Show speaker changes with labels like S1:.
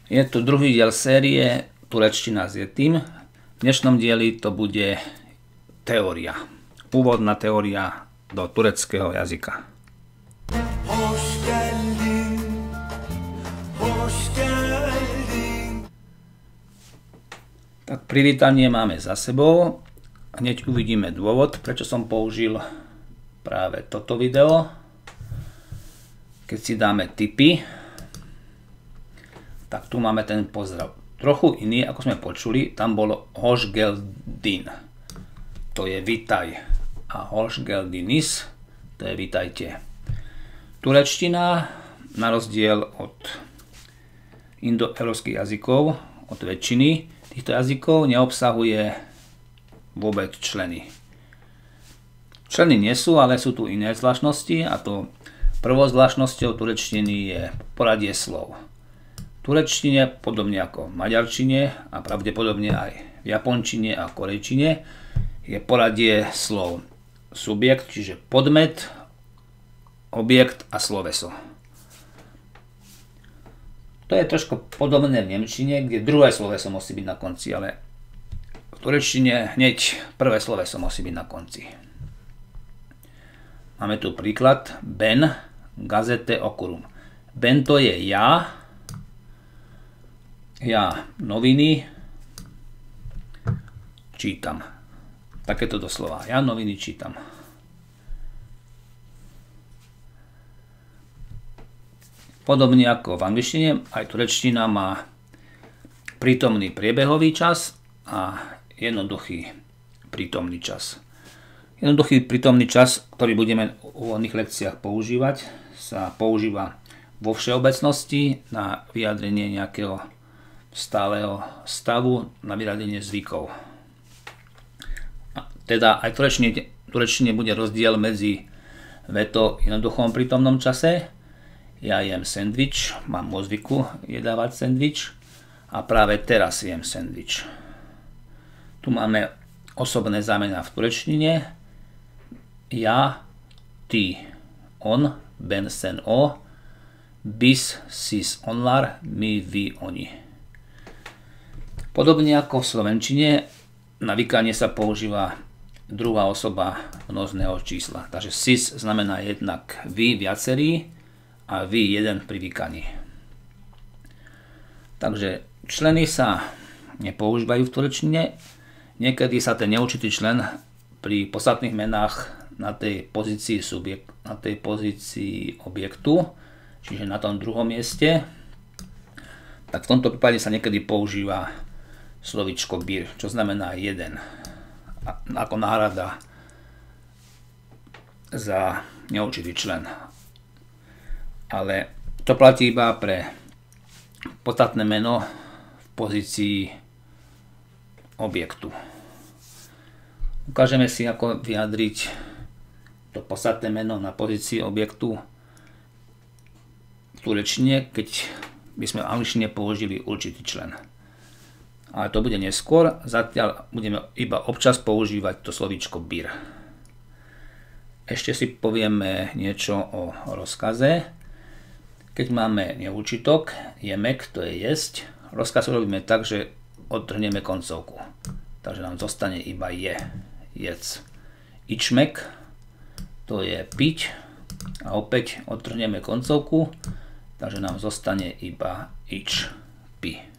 S1: Je tu druhý diel série Turečtina s Yetim. V dnešnom dieli to bude teória. Úvodná teória do tureckého jazyka. Tak privítanie máme za sebou. Hneď uvidíme dôvod, prečo som použil práve toto video. Keď si dáme tipy, tak tu máme ten pozdrav. Trochu iný, ako sme počuli, tam bolo hoş geldin. To je vitaj. A hoş geldinis, to je vitajte. Turečtina, na rozdiel od indoeurópskych jazykov, od väčšiny týchto jazykov, neobsahuje vôbec členy. Členy nie sú, ale sú tu iné zvláštnosti, a to prvou zvláštnosťou turečtiny je poradie slov. V turečtine, podobne ako v maďarčine a pravdepodobne aj v japončine a korejčine, je poradie slov. Subjekt, čiže podmet, objekt a sloveso. To je trošku podobné v nemčine, kde druhé sloveso musí byť na konci, ale v turečtine hneď prvé sloveso musí byť na konci. Máme tu príklad ben gazete okurum. Ben to je ja noviny čítam. Takéto doslova. Ja noviny čítam. Podobne ako v angličtine, aj turečtina má prítomný priebehový čas a jednoduchý prítomný čas. Jednoduchý prítomný čas, ktorý budeme v úvodných lekciách používať, sa používa vo všeobecnosti na vyjadrenie nejakého stáleho stavu, na vyjadrenie zvykov. Teda aj v turečtine bude rozdiel medzi vetou v jednoduchom prítomnom čase. Ja jem sendvič, mám vo zvyku jedávať sendvič a práve teraz jem sendvič. Tu máme osobné zámená v turečtine. Ja, ty, on, ben, sen, o, bis, sis, onlar, my, vy, oni. Podobne ako v slovenčine, na vykanie sa používa druhá osoba množného čísla. Takže sis znamená jednak vy, viacerí, a vy, jeden pri vykaní. Takže členy sa nepoužívajú v turečtine. Niekedy sa ten neurčitý člen pri podstatných menách na tej pozícii objektu, čiže na tom druhom mieste, tak v tomto prípade sa niekedy používa slovíčko bir, čo znamená jeden, ako náhrada za neurčitý člen. Ale to platí iba pre podstatné meno v pozícii objektu. Ukážeme si, ako vyjadriť to podstatné meno na pozícii objektu v turečtine, keď by sme v angličtine použili určitý člen. Ale to bude neskôr, zatiaľ budeme iba občas používať to slovíčko bir. Ešte si povieme niečo o rozkaze. Keď máme neúčitok, jemek, to je jesť, rozkaz robíme tak, že odtrhneme koncovku. Takže nám zostane iba je, jedz. Ičmek, to je piť, a opäť odtrhneme koncovku, takže nám zostane iba ič, pi.